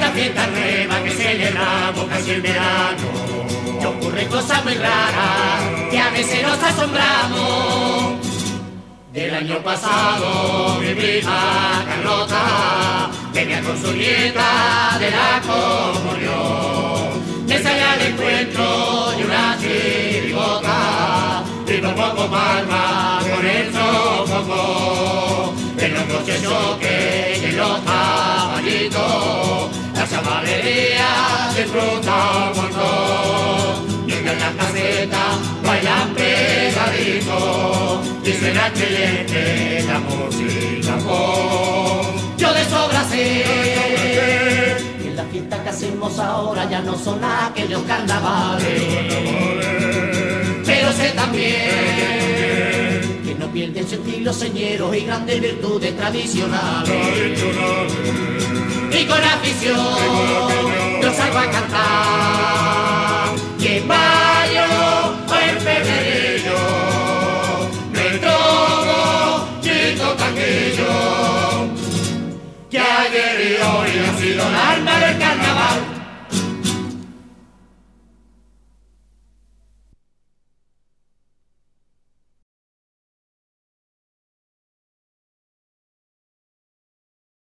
una fiesta nueva que celebramos casi en verano. Y ocurren cosas muy raras que a veces nos asombramos. Del año pasado mi prima Carlota venía con su nieta de la comunión. Me salía al encuentro de una chirigota y por poco palma con el sofocó. En los coches choques y en los caballitos la chavalería disfruta un montón. Y en las casetas bailan pegadito y suena excelente la música pop. Yo de sobra sé que las fiestas que hacemos ahora ya no son aquellos carnavales, pero sé también que no pierden su estilo señeros y grandes virtudes tradicionales. Y con afición yo salgo a cantar, y en mayo o en febrero nuestro bochito tanguillo, que ayer y hoy ha sido el alma del carnaval.